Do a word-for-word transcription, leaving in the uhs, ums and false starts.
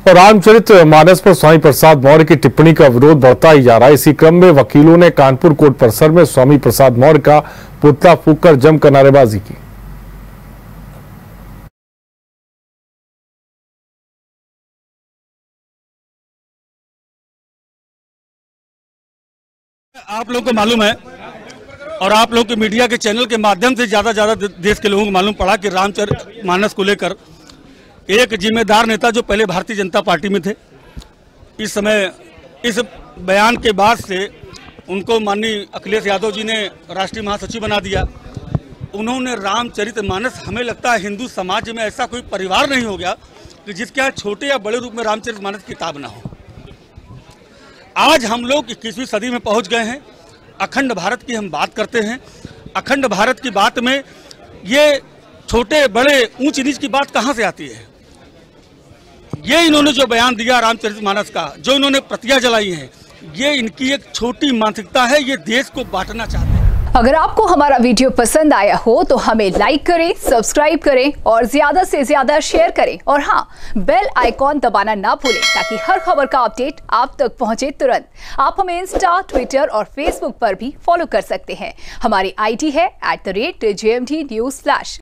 और रामचरित मानस पर स्वामी प्रसाद मौर्य की टिप्पणी का विरोध बढ़ता ही जा रहा है। इसी क्रम में वकीलों ने कानपुर कोर्ट परिसर में स्वामी प्रसाद मौर्य का पुतला फूंककर जमकर नारेबाजी की। आप लोगों को मालूम है और आप लोगों के मीडिया के चैनल के माध्यम से ज्यादा ज्यादा देश के लोगों को मालूम पड़ा कि रामचरित मानस को लेकर एक जिम्मेदार नेता जो पहले भारतीय जनता पार्टी में थे, इस समय इस बयान के बाद से उनको माननीय अखिलेश यादव जी ने राष्ट्रीय महासचिव बना दिया। उन्होंने रामचरित मानस, हमें लगता है हिंदू समाज में ऐसा कोई परिवार नहीं हो गया कि जिसके यहाँ छोटे या बड़े रूप में रामचरित मानस की किताब ना हो। आज हम लोग इक्कीसवीं सदी में पहुंच गए हैं। अखंड भारत की हम बात करते हैं। अखंड भारत की बात में ये छोटे बड़े ऊंच नीच की बात कहां से आती है? ये इन्होंने जो बयान दिया रामचरितमानस का, जो इन्होंने प्रतियां जलाई हैं, ये इनकी एक छोटी मानसिकता है। ये देश को बांटना चाहते हैं। अगर आपको हमारा वीडियो पसंद आया हो तो हमें लाइक करें, सब्सक्राइब करें और ज्यादा से ज्यादा शेयर करें। और हाँ, बेल आइकॉन दबाना ना भूलें ताकि हर खबर का अपडेट आप तक पहुंचे तुरंत। आप हमें इंस्टा, ट्विटर और फेसबुक पर भी फॉलो कर सकते हैं। हमारी आई डी है at the rate J M D news flash.